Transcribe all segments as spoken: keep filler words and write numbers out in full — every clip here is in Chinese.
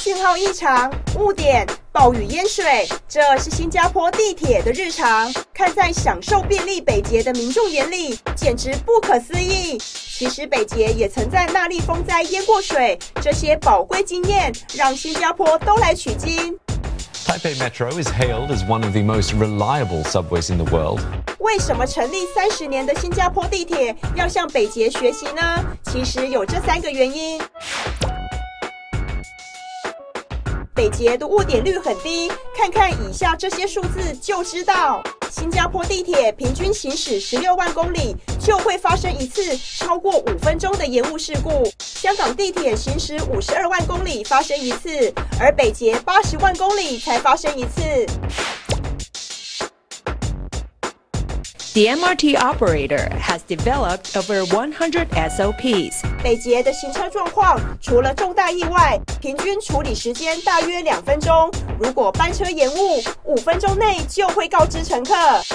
信号异常、误点、暴雨淹水，这是新加坡地铁的日常。看在享受便利北捷的民众眼里，简直不可思议。其实北捷也曾在纳莉风灾淹过水，这些宝贵经验让新加坡都来取经。 Taipei Metro is hailed as one of the most reliable subways in the world. 为什么成立三十年的新加坡地铁要向北捷学习呢？其实有这三个原因。北捷的误点率很低，看看以下这些数字就知道。新加坡地铁平均行驶十六万公里就会发生一次超过五分钟的延误事故。香港地铁行驶五十二万公里发生一次，而北捷八十万公里才发生一次。 The M R T operator has developed over one hundred S O Ps. 北捷的行车状况除了重大意外，平均处理时间大约两分钟。如果班车延误，五分钟内就会告知乘客。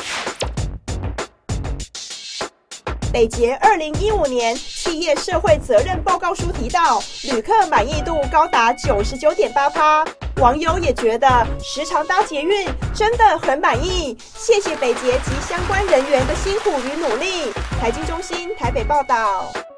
北捷二零一五年企业社会责任报告书提到，旅客满意度高达九十九点八趴。 网友也觉得时常搭捷运真的很满意，谢谢北捷及相关人员的辛苦与努力。财经中心台北报道。